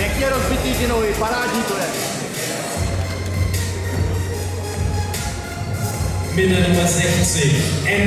Pěkně rozbitý ty nohy, parádní to je. Mit der Nummer 60.